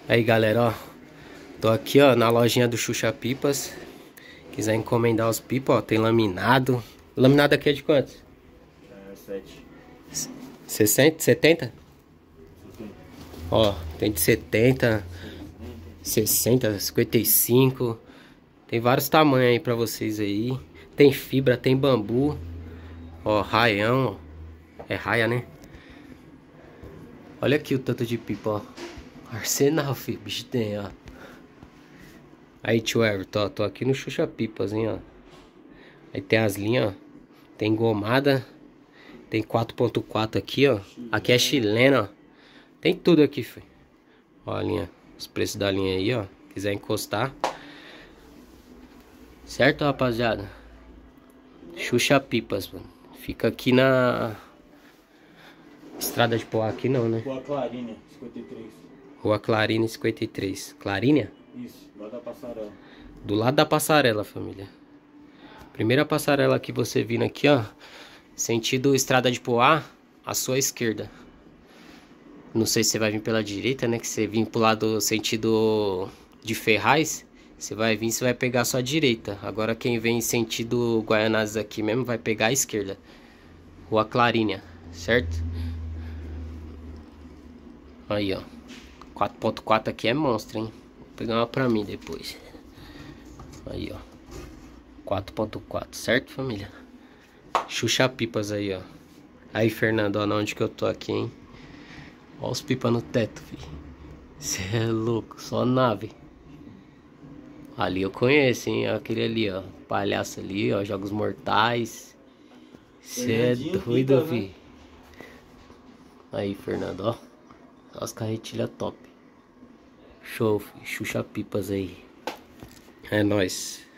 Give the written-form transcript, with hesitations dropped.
Aí galera, ó, tô aqui ó na lojinha do Xuxa Pipas. Quiser encomendar os pipas, ó, tem laminado. Laminado aqui é de quantos? 7. 60, 70? Ó, tem de 70, 60, 55. Tem vários tamanhos aí pra vocês aí. Tem fibra, tem bambu. Ó, raião, ó. É raia, né? Olha aqui o tanto de pipa, ó. Arsenal, filho, bicho tem, ó. Aí, tio Everton, ó, tô aqui no Xuxa Pipas, hein, ó. Aí tem as linhas, ó. Tem gomada. Tem 4.4 aqui, ó. Aqui é chilena, ó. Tem tudo aqui, filho. Ó a linha, os preços da linha aí, ó. Quiser encostar. Certo, rapaziada? Xuxa Pipas, mano. Fica aqui na Estrada de Poá, aqui não, né? Rua Clarinha, 53. Rua Clarinha, 53. Clarinha? Isso, lá da passarela. Do lado da passarela, família. Primeira passarela que você vindo aqui, ó. Sentido Estrada de Poá, à sua esquerda. Não sei se você vai vir pela direita, né? Que você vir pro lado sentido de Ferraz. Você vai vir, você vai pegar a sua direita. Agora quem vem sentido Guaianazes aqui mesmo vai pegar a esquerda. Rua Clarinha, certo? Aí, ó. 4.4 aqui é monstro, hein? Vou pegar uma pra mim depois. Aí, ó. 4.4, certo, família? Xuxa Pipas aí, ó. Aí, Fernando, ó, onde que eu tô aqui, hein? Ó os pipas no teto, filho. Cê é louco, só nave. Ali eu conheço, hein? Aquele ali, ó. Palhaço ali, ó. Jogos Mortais. Cê é doido, filho. Aí, Fernando, ó. As carretilhas top. Show, filho. Xuxa Pipas aí. É nóis.